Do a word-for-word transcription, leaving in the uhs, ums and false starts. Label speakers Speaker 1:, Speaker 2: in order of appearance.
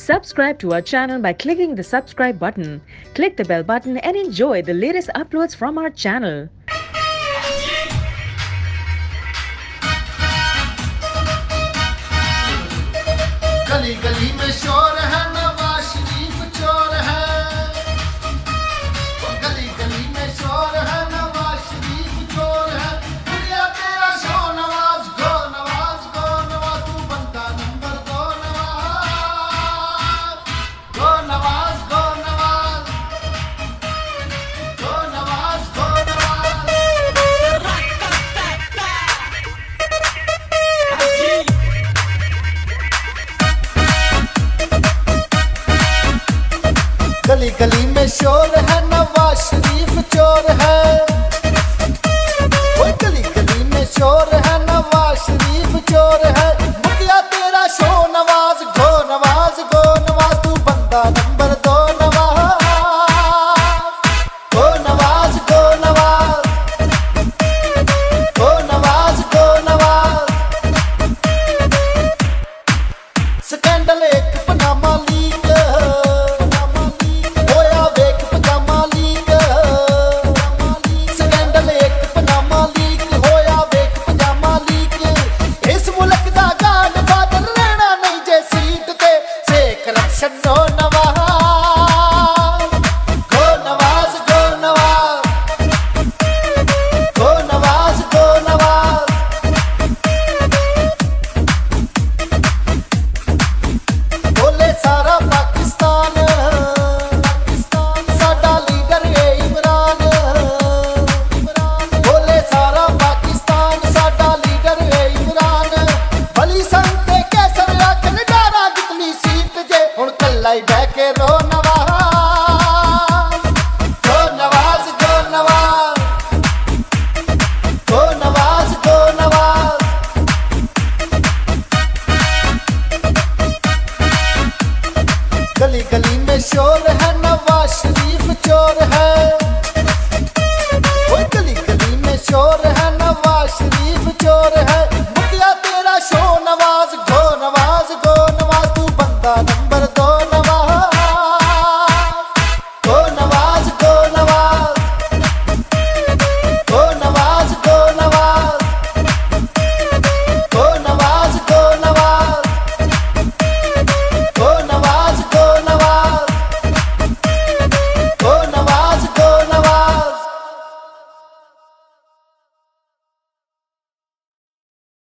Speaker 1: Subscribe to our channel by clicking the subscribe button. Click the bell button and enjoy the latest uploads from our channel.
Speaker 2: गली गली में शोर है, नवाज शरीफ चोर है। गली गली में शोर है, नवाज शरीफ चोर है। दुनिया तेरा शो नवाज गो नवाज गो नवाज, तू बनता नंबर दो Nawaz go Nawaz go Nawaz go Nawaz go Nawaz. गली गली में शोर है, नवाज शरीफ चोर है। ओए गली गली में शोर है, नवाज शरीफ चोर है। मुखिया तेरा शो नवाज गो नवाज गो नवाज, तू बंदा नंबर दो Nawaz go Nawaz go Nawaz go Nawaz go Nawaz. Scandal एक पनामा लीक, छड्डो Nawaz go Nawaz go Nawaz go Nawaz go Nawaz. बोले सारा पाकिस्तान साडा लीडर है इमरान। बोले सारा पाकिस्तान साडा लीडर है इमरान। भली संते कैसर आखन डारा जितनी सीट जे हुण कल्ला ही बह के रो नवाज।